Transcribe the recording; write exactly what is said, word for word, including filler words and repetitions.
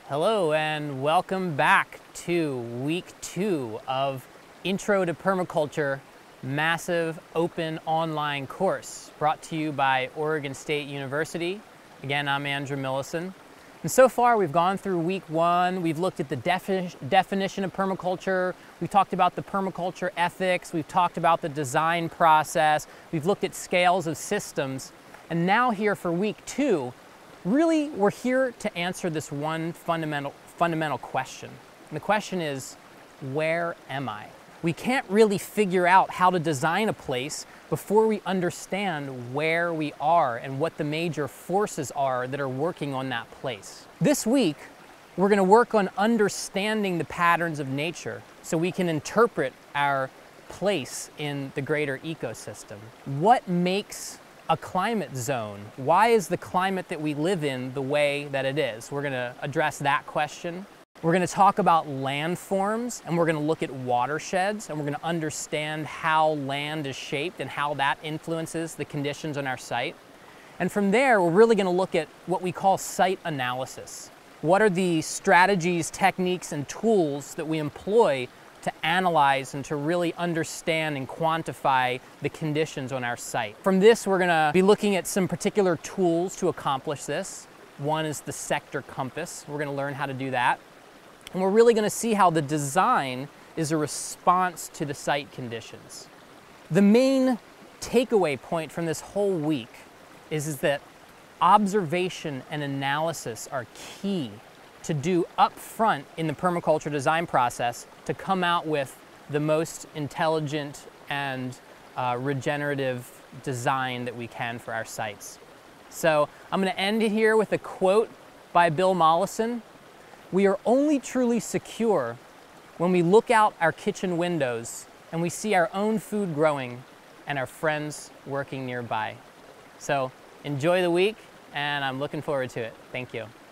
Hello and welcome back to week two of Intro to Permaculture massive open online course brought to you by Oregon State University. Again, I'm Andrew Millison. And so far we've gone through week one, we've looked at the defi definition of permaculture, we've talked about the permaculture ethics, we've talked about the design process, we've looked at scales of systems, and now here for week two, really we're here to answer this one fundamental, fundamental question. And the question is, where am I? We can't really figure out how to design a place before we understand where we are and what the major forces are that are working on that place. This week, we're going to work on understanding the patterns of nature so we can interpret our place in the greater ecosystem. What makes a climate zone? Why is the climate that we live in the way that it is? We're going to address that question. We're going to talk about landforms, and we're going to look at watersheds, and we're going to understand how land is shaped and how that influences the conditions on our site. And from there, we're really going to look at what we call site analysis. What are the strategies, techniques, and tools that we employ to analyze and to really understand and quantify the conditions on our site? From this, we're going to be looking at some particular tools to accomplish this. One is the sector compass. We're going to learn how to do that. And we're really going to see how the design is a response to the site conditions. The main takeaway point from this whole week is, is that observation and analysis are key to do up front in the permaculture design process to come out with the most intelligent and uh, regenerative design that we can for our sites. So I'm going to end it here with a quote by Bill Mollison. We are only truly secure when we look out our kitchen windows and we see our own food growing and our friends working nearby. So enjoy the week, and I'm looking forward to it. Thank you.